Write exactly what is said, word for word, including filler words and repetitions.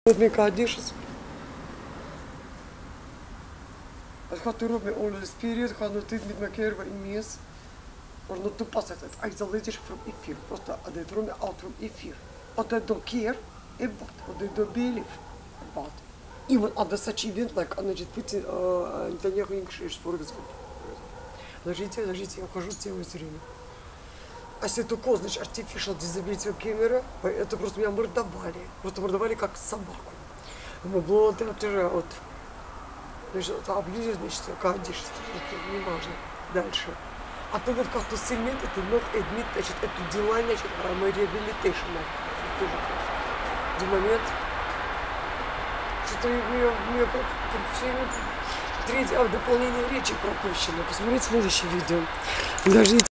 Met kadisjes. Het gaat erop met alle spirit, het gaat nog niet met elkaar wat immens. Maar nog toepassen het isolated from эфир. Просто het room out from эфир. What I don't care about, what I don't believe about. Even under such event, like, значит, Путин, Нетаньяху English for example. Подождите, подождите, я ухожу с темы все время. А если только, значит, artificial disability camera, это просто меня мордовали. Просто мордовали как собаку. Мы было вот. Значит, оближи, значит, кадишество, не важно. Дальше. А тогда как-то сегмент, это not admit, значит, это дела, значит, мы реабилитейшн. Один момент. Что-то у меня, у меня третье, а, дополнение речи пропущено. Посмотрите следующее видео. Подождите.